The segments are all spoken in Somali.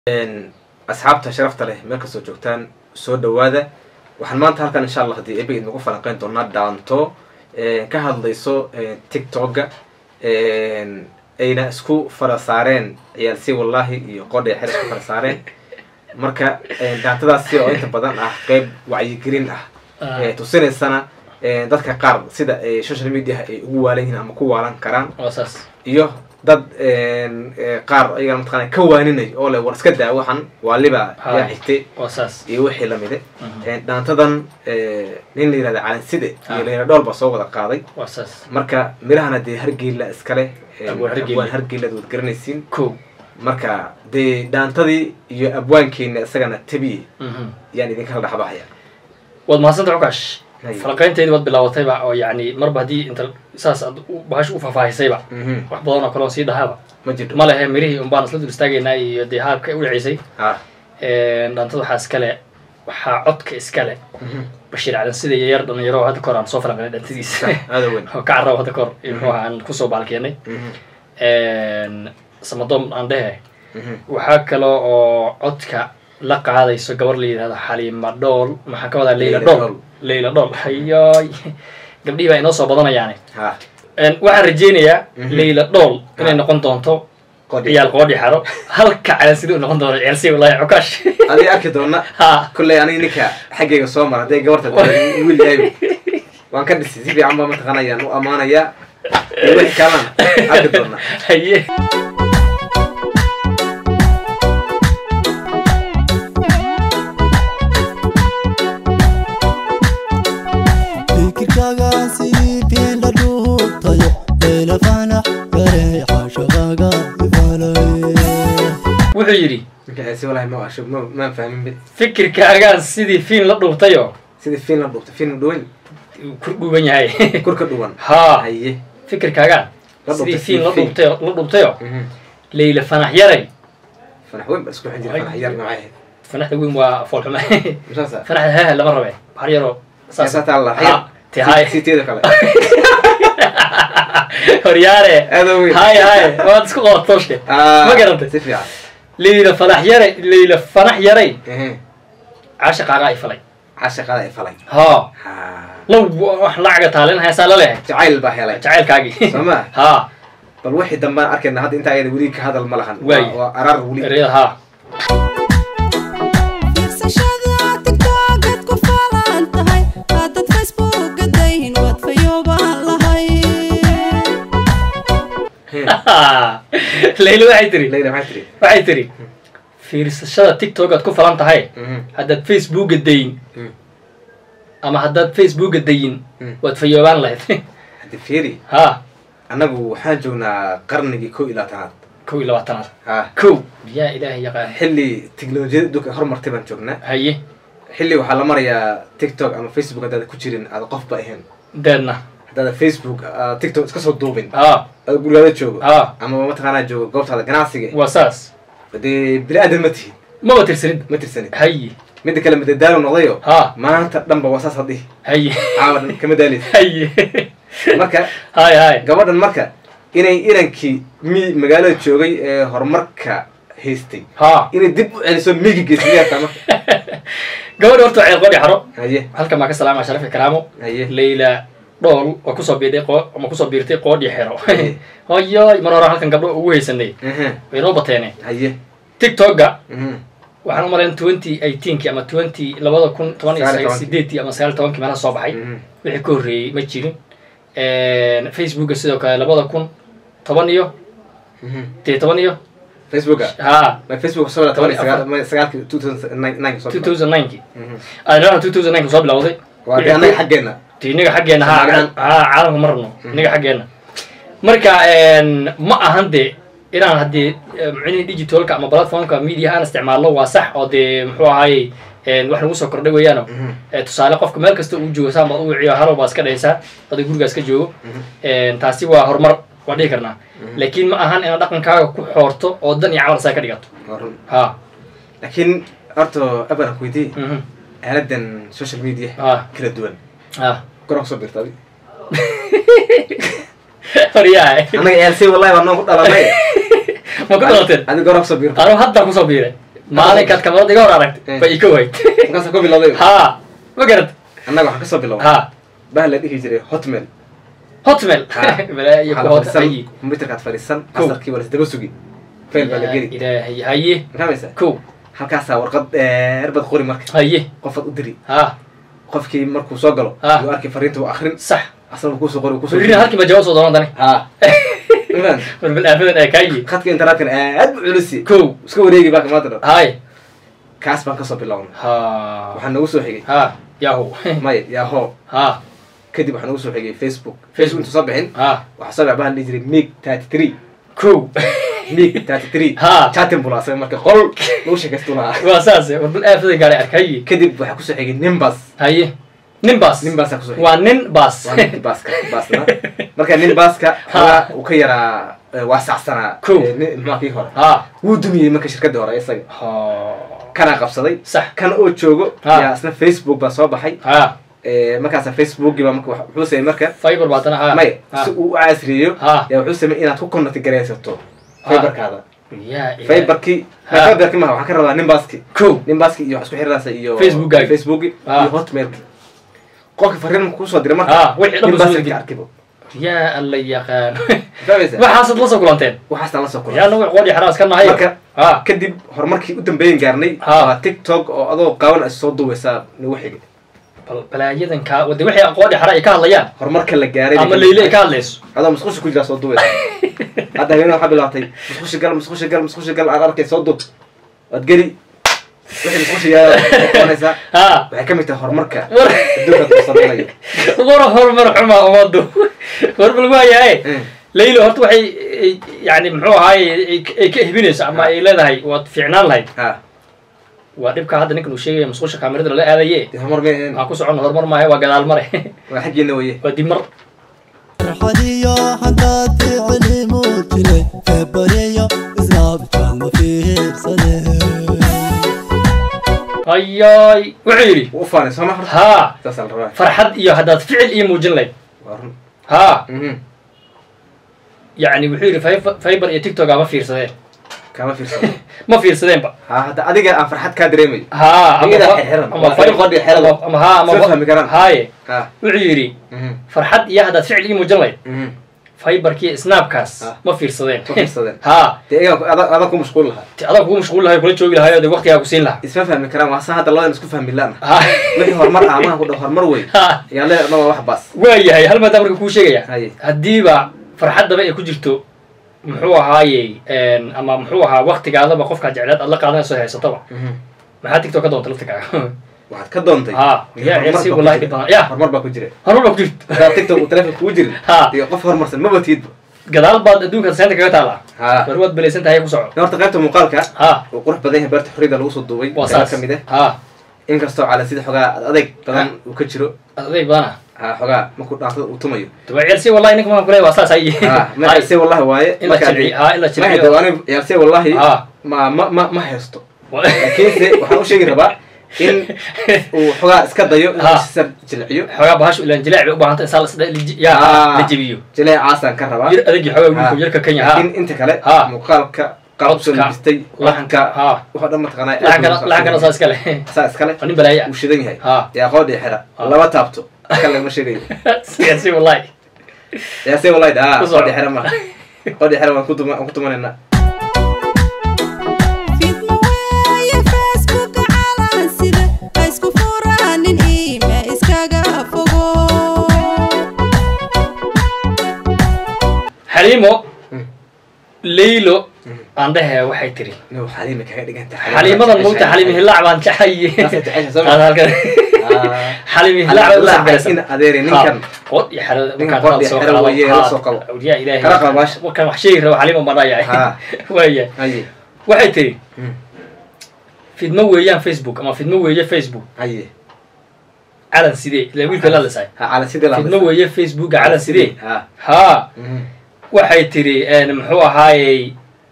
asxaabta sharafta leh meel kastoo joogtaan soo dhawaada waxaan maanta halkan insha Allah hadii eebay idinku falanqeyn doonaa dhaanto ka hadlayso TikTok-ga ayna isku fara saareen ciyaalsi wallahi iyo qodhay xir isku fara saareen marka dhaantadaasi oo inta badan ah qayb wacyigelin ah tusineysana dadka qaar sida social media ay ugu waalan ama ku waalan karaan iyo dad qaar ayaga mataqaana ka waaninay oo leh war iska daa waxan waliba yaa xigtay iyo wixii la mid ah dhaantadan nin la yiraahdo Calan Side iyo la yiraahdo Dhoolba soo wada qaaday marka mirahana de hargeyla iska leh hargeyla wad garanaysiin marka de dhaantadii iyo abwaankeena isagana tabi yani idin kala dhaxbaxaya wad maasanta Ukash falaqaynteedii wad bilaawatay ba oo yani marba hadii inta saas baash u faafahisayba wax badan oo kale sii dhahaaba ma lahayn mirihii baan isla dul istaagayna iyo deehaabka u ciisay dhaantada waxa iska leh waxa codka iska leh Bashir Calan Side yar dhalinyaro hadda koraan soo falaqay dhaantadiisa aad weyn oo ka carro hadda kor inuu aan ku soo baalkeenay samadom aan dhahay waxa kale oo codka la qaadayso gabar la yiraahdo Xaliima Dhool maxaa ka wada Leila Dhool hayoy gabdhii baa inoo soo badanayaan waxaan rajeynayaa Leila Dhool inay noqon doonto ciyaal qoodhi xaro halka Calan Side noqon doono ciyaalsi wallahi Ukash ali arki doona kulay ani ninka xageega soo maray gabarta wiil yahay waan ka dhisay si fiican ma taqaanayaan u amaanaya wixii kalan arki doona haye wuxuu yiri si wallahi ma ashub ma fahmin fikirkaaga sidii fiin la dhuubtayo sidii fiin la dhuubtay fiin dhuwan ku dhuuban yahay kurka dhuwan haye fikirkaaga sidii fiin la dhuubtayo Leila Fanax yaray fanax weyn isku xijir fanax yar macay fanax weyn waa fool xuma fanax haa lama rabe har yaro saasa taala hay siteeda kale horyaare hay waad isku qootooshke ma garantay si fiican Leila Fanax yaray عاشقاga ay falay لو wax laaga taalan haysa la leeyahay jacayl baa helay jacaylkaagi sama bal wixii dambe arkayna hadda inta ayada wali ka hadal ma lahan waa arar wali Leila waxay tiri fiirsashada TikTok aad ku falan tahay haddaad Facebook dayin ama haddaad Facebook dayin waad fayoobaan lahayd hadda fiiri anagu waxaan joognaa qarnigii 21aad yaa ilaahay yaqaan xilli tiknoolajiyada dadka horumartay baan joognaa haye xilli waxa la marayaa TikTok ama Facebook hadda ku jirin aad qof ba ahayn deedna hadda Facebook TikTok iska soo duubin guriga joogo ama ma taqaanaa joogo goobtaada ganacsiga wasaas بدي بلاد المتي ما ترسني هي مدة كلمة الدار ونضيو ما أنت دم بواساس هذه هي عاود كم دالي هي مركا هاي قبل المركا إنكي مقالة شوقي هرمركا هيستي إني دب يعني سو ميجي جسمية تمام قبل ورتو عيال قولي حرو هي هل كما كسلام على شرف كلامه ليلى دول وكسو بيرتي قودي حرو هاي مرة راح كان قبل ويسني وينو بطيني هي تيك توك waxaan u maleyn 2018 ama 20 labada kun 2018 ama 19 kii soo baxay wixii ku horeeyay ma jirin Facebook sidoo kale labada kun 10 iyo 10 Facebook ma Facebook soo la 2009 ana 2009 soo bilowday waa anaga xageena tiiniga xageena caalamka marno niga xageena marka ma ahan de inaan hadii macni digitalka ama platformka media aan isticmaalno waa sax oo de muxuu ahaay wax lagu soo kordhay weeyaan tusaale qofka meel kasta uu joogo saama uu ciyo haro baas ka dhaysa adiga gurigaas ka joogo taasi waa horumar waa dhigi karnaa laakiin ma ahan in dhaqankaaga ku xoorto oo dan iyo camal saa ka dhigato laakiin arto abana ku weydiin aaladan social media kala duwan قرأ صبر طبي. فرياء. أنا يالسي والله ما نقول الله ما. ما كنت قلت. أنا قرأ صبر. أنا حتى كوصبيره. maalinkaad kamarad iga hor aragtay ba ika wayd markaasa ku bilowday ha ma garad annaga waxaan kasoo biloway ha bah la dhihi jiray hotmail balaayo ku hotay computerkaad fadhiisan casarkii wala daba sugi fail baa la geli ilaahay haye fahmaysa ko halkaasaa warqad dheer bad qori marka haye qofaad u diri ha qofkii markuu soo galo yuu arkay fariinta u akrin sax asaga kusoo qori kusoo berrina halkii ba jawaab soo doonaan dani ha war bal aafadan ee kaayi khadka internetka aad bu culisi ko iska wareegi baa kamaanta dhan haye kaas baan kasoo bilownay ha waxaa nagu soo xigay ha yaho maya yaho ha kadib waxaa nagu soo xigay facebook intuu soo bixin ha waxaa soo bixin dhihi jiray mig 33 ko mig 33 ha chatin bula asaga marka qol lagu sheekaystu lahaa waa saas war bal aafadan gaari arkay kadib waxaa kusoo xigay nimbas haye nin baas kusoo xigay waa nin baas waa ninkii baasna marka nin baaska xogaa uu ka yaraa waasacsanaa ilmaha kii hore wuu dumiyey marka shirkadii hore isaga kana qabsaday sax kan oo joogo yaa isna facebook baa soo baxay markaasa facebookii baa marka wuxuu samey marka fiber baatana ha maya si uu u casriyeeyo yaa wuxuu samey inaad ku connect garaysato fiberkaada fiberkii fiberkii maha waxaan ka rabaa nimbaaski iyo wax isku xiriiraysa iyo facebook iyo hotmailki qofka fariin kusoo diray marka nimbaaski arkibo yaa alla yaqaan waxaasad la soo kulanteen waxaasaan la soo kulantay yaa nagu qoodhi xaraas ka nahay marka kadib horumarkii u dambeeyin gaarnay waa tiktok oo adoo qaawan ay soo duubeysaa nagu xigay balaayadan kaa wade waxay qoodhi xara ay ka hadlayaan horumarka la gaaray ama leyle ay ka hadlayso adoo musqusha ku jira soo duubeysa hadda habeenada waxaa bilaatay musqusha gal aan arkay soo duub waad geli wixii musqusha yaanaysaa waxay ka mid tahay horumarka adduunka uu sameynayo war horumar xumaa umadu war bal waayahay leylo horta waxay yani muxuu ahaay ay ka hibinayso ama ay leedahay waad fiicnaan lahayd waa dhibka hadda ninkan uu sheegaya musqusha kaamirada lala aadaye waxaan ku socono horumar maayo waa gadaal mare waa xaggeena weye waa dib mar farxadiyo haddaad ficili muujinay feebariyo isnaabjaan ma fiirsade ayay wuxuu yidhi u faanay sooma ha saasaa la rabaa farxad iyo haddaad ficil iyo muujin lahayd ha yani wuxuu yidhi fiber iyo tiktok ama fiirsadeen kama fiirsado ma fiirsadeenba hadda adiga aan farxad kaa dareemayo haye wuxuu yidhi farxad iyo haddaad ficil ii muujin lahayd fiberkii snapkaas ma fiirsadeen ha adan ku mashquul lahaa adan kugu mashquul lahay kula joogi lahayo de waqtigaa ku siin lahaa isma fahmi karaan waasa hadda labadan isku fahmi laana wixii horumar ah amaha ku dha horumar wey yaa le adaba wax baas waa yahay hal maadaa marka kuu sheegaya haddiiba farxaddaba ay ku jirto muxuu ahaaye ama muxuu ahaa waktigaadaba qofkaa jecleed aad la qaadanayso haysataba maxaa tiktok ka doonta laftikaaga waxaad ka doontay horumar baa ku jira horumar baa ku jirta tiktok uu telefonka kugu jirin iyo qof horumarsan maba tiidba gadaal baad adduunka seenta kaga taalaa war waad belaysan tahay ku soco horta qaybta muuqaalka uu qurux badan yahay beerta xorriyada lagu soo duubay waa ka mid ah inkastoo cala sida xogaa adayg badan uu ka jiro adayg badana xogaa markuu dhaantada uu tumayo ciyaarsi wallahi ninka maan kuley waa saas ay ciyaarsi wallahi waaye ila jilciyo ciyaarsi wallahi ma haysto laakiinse waxaan u sheegi rabaa in uu xogaa iska dayo inuu sar jilciyo xogaa bahashu ilaan jilaac bay u baahanta insaa la jebiyo jileecaasaan ka rabaa yar adagi xogaa wiilku yarka kenya laakiin inta kale muuqaalka qaabsoo labistay laxanka wuxuu dhan mataqaanaa laxankana saa iskale nin balaaye uu shidan yahay yaa qoodhi xira laba taabto kan lagama sheegayo ciyaarsi wallahi qoodhi xira ma qoodhi xira waan ku tumanaynaa xaliimo leylo aan dhehe waxay tiri xaliimadan mugta xaliimi hilaac baan jeclaye xaliimi hilaac markaan wax sheegi rabo xaliima badhayahay waaya waxay tiri fidmo weeyaan facebook ama fidmo weeye facebook calan sidee ila wiilka la hadlaysaay fidmo weeye facebooka calan sidee ha waxay tiri muxuu ahaayey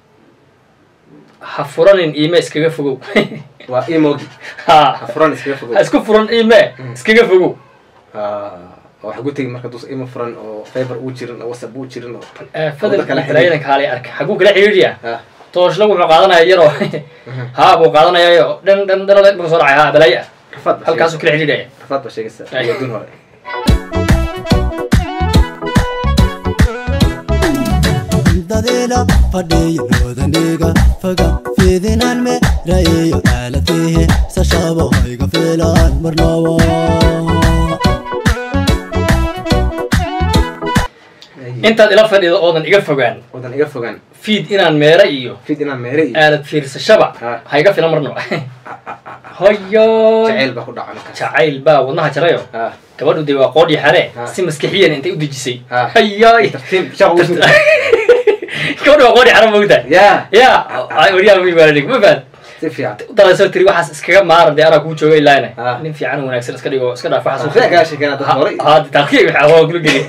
ha furanin ime iskaga fogow waa emogi ha isku furan ime iskaga fogow waxa ku tegi marka dus imo furan oo fiber uu jirin oo whatsapp uu jirin oo fadal kale xiriirin kaale arka xagu kala xiriiriya tooshla wuxuu qaadanaya yaroo haa buu qaadanaya dhan dhan dhan markuu soo dhacay haa balaya halkaasuu kala xidhiidhaya rafaad baa sheegaysa adduun hore dadila fadhiyo noodaniga faga fiidinan me ra'iyo alatihi sashabo hayga filan marnabo intaad ila fadhido oodan iga fogaan feed inaan meera iyo aalad fiirsashaba ha iga filan marno hoyo jacayl baa wadnaha jarayo gabadhu dee waa qoodhi xare si maskaxiyan intay u dejisay hayoy gabadhu waa qoodhi xare moogtahay ya waryaa wiibaaladig ma faad dalasoo tiri waxaas iskaga maaran dee anaa kuu jooga ilaana nin fiican wanaagsan iska dhigo iska dhaaf waxaas taqiiq waxa waa kula geli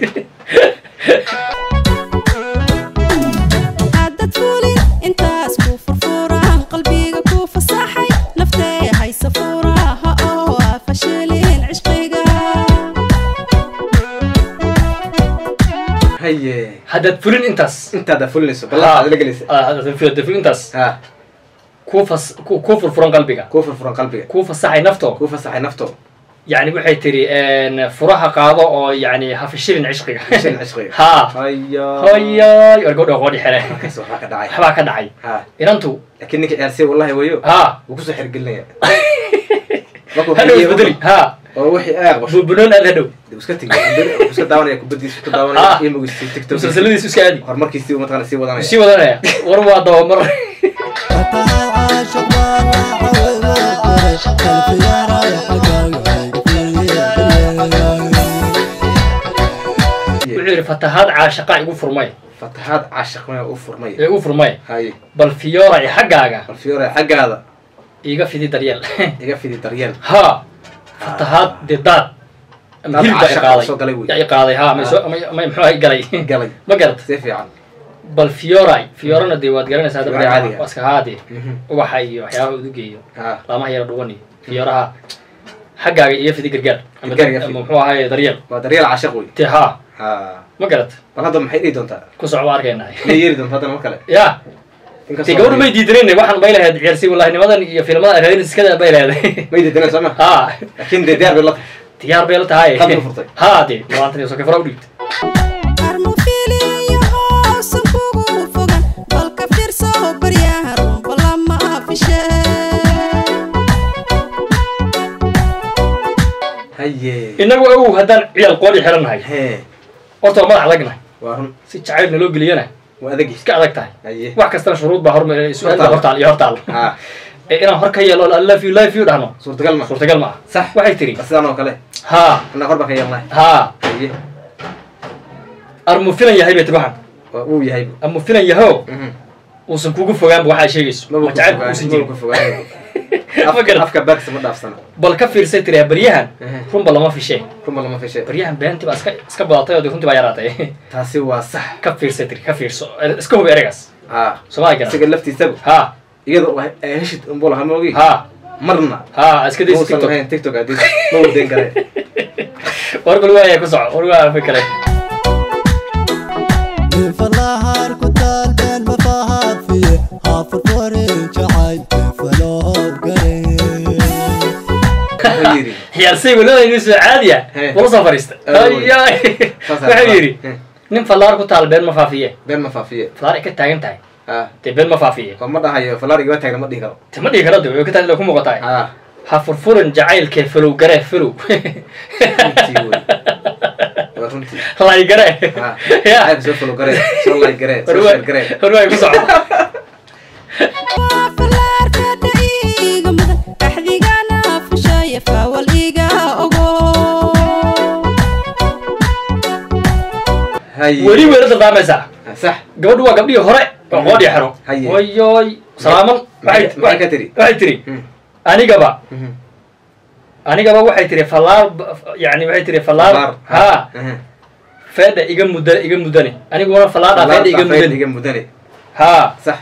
haddaad fulin intaas intaas kuu furfuran qalbiga kuu fasaxay nafto يعني waxay tiri furaha qaado oo yani hafishilin cishqiga ha hayo wargoodo qoodi xire waxba ka dhacay inantu laakiin ninka eersay wallahi wayo ha uu ku soo xirgelinaya bedeli ha oo wixii aaq basho bunon aad hadhow iska tigay iska daawanaya kubadiis ku daawanaya iyo mugiis TikTok salsaladiis iska aadi horumarkiisii uu mataqaan sii wadanaya war waa doo mar فتحات عاشقة يقول فرماي فتحات عاشقة يقول فرماي هاي بالفيورة يحققها هذا يقف في دي دريال ها فتحات ضدات قاضي ها ما يمحوها قلي ما قلت سيفي عن بالفيورة فيورنا دي واد قرنا ساده بري واسك هادي وحي وحياه ودقي لا ما هي ردوني فيورها حقها يفي دي قرقر محوها هاي دريال عاشق تها ما قلت هذا محي إيه دونتا كوسع واركينا ليه دونتا هذا ما كله يا تقول ما يديدرين واحد بايله هاد عرسي والله إني مثلا يا فيلم هذا هذين كذا بايله هذا ما يديدرين سامع لكن دي ديار بيلط هاي هادي ما أنت نسوي كفر أوليت إنه هو هذا عيال قولي حرنا هاي أرتو ما علقنا si jacayl naloo geliyana waa adag iska adag tahay wax kasta shuruud baa hormar su'aal hortaal inaan hor ka yeelo I love you dhahno suurtagal ma sax waxay tiri sidaan oo kale ha ana horba ka yeelnay ha armu filan yahay beetbahan uu yahay armu filan yahay uusan kugu fogaan waxa sheegayso ma jacayl uusan kugu fogaan afka baagsa ma dhaafsana bal ka fiirsay tiri bariyahan runba lama fishay bariyahan beenti baa iska badatay oo runtii baa yaraatay taasi waa sax ka fiirsay tiri ka fiirso iska hubi eragaas Soomaaliga isaga laftiisa iyadoo heshid umbo laha moogi marna iska day TikTok adii ma wadeen kale warqal waa ku soco warqal fikray فالنهار كنت البين مفاهات فيه حافظ فوري جعل فلو قريب هي السيب ولا ينسى عادية ولا سفرست وحيري نم فالنهار كنت البين مفافية فلاري كنت تاجن تاي تبين مفافية فما ده هي فلاري جوا تاجن ما ديكرو ما ديكرو ده كنت لو كم قطعي حافظ فورن جعل كيف فلو قريب فلو الله يقرأ يا عاد شوف له قرأ شو الله يقرأ سوشيال قرأ هو يقصع ولي ولد الضامسة صح قبل قبل هراء قاضي حرو وياي سلاما واحد تري أنا قبا waxay tiri falaar yani waxay tiri falaar ha faada iga mudane anigu waa falaar faada iga mudane ha صح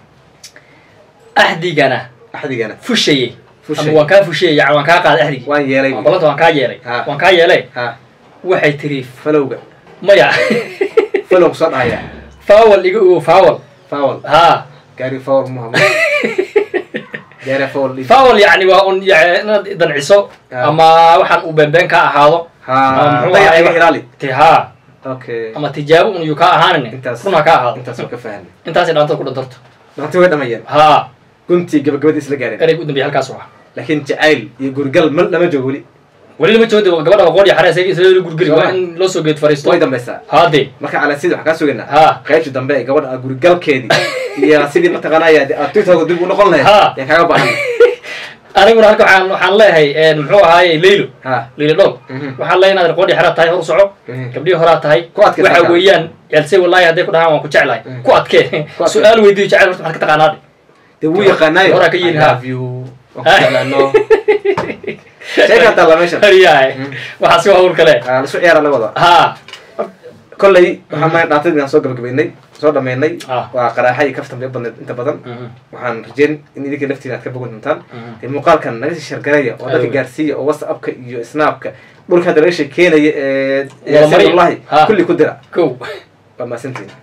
ahdigana fushay waan ka fushay yani waan ka qaad ahdig waan yeelay balanta waan ka yeelay waxay tiri falowga maya falow soo dhaya faawal iga oo faawal ha gaari fowl muhammad gaari fowl fowl يعني وأن يعني إذا عصو أما واحد وبنبين كأهاضو ها ضيع أي هلالي تها أوكي أما تجاوب إنه يكا أهانني كنا كأهاض أنت سوق فاهم أنت أصلا أنت كل درت أنت وين أميان ها كنت قبل إسلا قاري قريب قدام بهالكاسوها لكن جعيل يقول قلب من لما جولي ولي لما تود قبل أقول يا حراسي يسوي يقول وين لو سوقت فريستو وايد مسا هذه marka على سيد waxa ka suganaa ها qaybta dambe ee gabadha guri galkeedii iyo sidii ma taqaanaya atiitooda dib u noqon lahayd yaa kaga baahan aniguna halka waxaan leeyahay muxuu ahaayay Leylo ha Leylo dhow waxaan leeyahay inaad qoodhi xira tahay hor soco gabdhii hore tahay waxa weeyaan yalsay wallahi haday ku dhahaan waan ku jeclahay ku adkee su'aal weydiiyo jecel horta maxaad ka taqaanaad de wuu yaqaanayo hore ka yiri ha وكلانو شيء كان طلع ماشي هرياي وحاسوا هول كله la soo ciyaar la wada ها كلي waxaan dhaatay soo gabagabeynay soo dhameynay waa qaraxay kaftan badan inta badan waxaan rajeen in idinka laftiina aad ka bogan doontaan in muuqaalkan naga shargareeyo oo dadka gaarsiiyo oo WhatsApp-ka iyo Snap-ka dhulka hadalay sheekeynaya ee wallahi kulli ku dira ko waa ma santiin